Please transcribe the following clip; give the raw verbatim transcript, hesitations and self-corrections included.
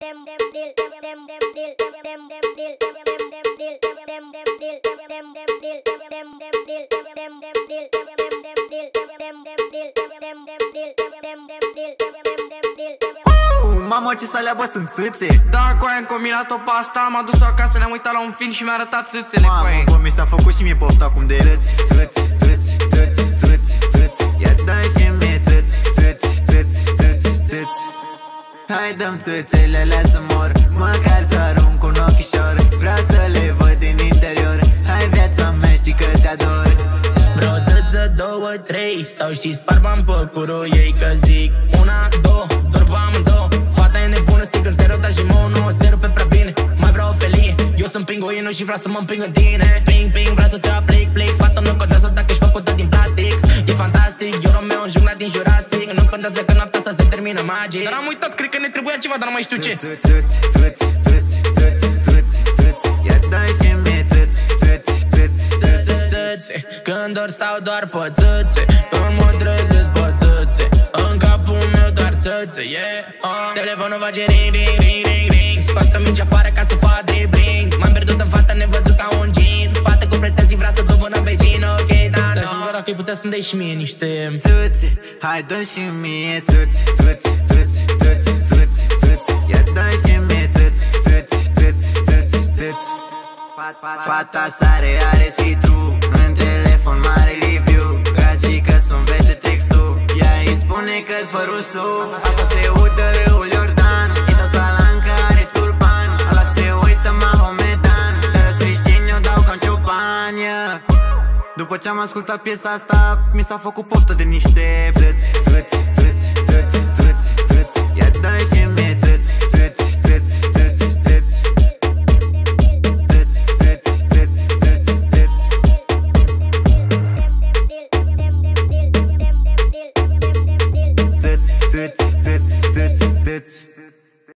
Mamă, ce saleabă sunt țâțe. Da, cu aia am combinat o pasta. M-am dus acasă, ne-am uitat la un film și mi-a arătat țâțele. Mamă, bă, mi s-a făcut și mie pofta acum de țâți, țâți, țâți, țâți, țâți, țâți. Ia dai și mie țâți, țâți, țâți, țâți, țâți. Hai dăm țâțele alea să mor, măcar să arunc un ochișor. Vreau să le văd din interior. Hai viața mea, știi că te ador. Vreau țâță, două, trei. Stau și spar bani pe curul ei, că zic una, două, doar pe amândouă. Fata e nebună, stic în zero, dar și mă nu o se rupe prea bine. Mai vreau o felie, eu sunt pinguinul și vreau să mă împing în tine. Ping, ping, vreau să te aplic, plic. Fata nu contează dacă ești făcută din plastic. E fantastic, eu Romeo în jungla din Jurassic. Nu contează că noaptea asta se termină magic. Dar am uitat, cred că ne trebuia ceva, dar nu mai știu ce. Țâți, țâți, țâți, țâți, țâți, țâți, țâți. Ia dai și mie țâți, țâți, țâți, țâți, țâți. Când ori stau doar pe țâțe, când mă trezesc pe țâțe, în capul meu doar țâțe, yeah. uh. Telefonul face ring, ring, ring, ring, ring. Scoată mingi afară ca să fac dribbling. M-am pierdut în fata nevăzut ca un gin. Fată cu pretenții, vrea să duc până pe gin. Ok, dar nu. Dar dacă-i putea să-mi dai și mie niște țâțe, hai dă și mie țâți, țâți, țâți, țâți, țâți, țâți. Ia dă și mie țâți, țâți, țâți, țâți, țâți. Fata sare, are see-through. În telefon mare review. Gagică să-mi vede textul. Ea îi spune că-s fă rusul. Asta se udă râul Iordan. E dau salanca, are turban. Ala se uită Mahomedan. Dar-s creștini, eu dau ca-n cioban, yeah. După ce am ascultat piesa asta, mi s-a făcut poftă de niște țâți, țâți, țâți, țâți, țâți, țâți. Ia dă și mie țâți, țâți, țâți, țâți, țâți. Țâți, țâți, țâți, țâți, țâți.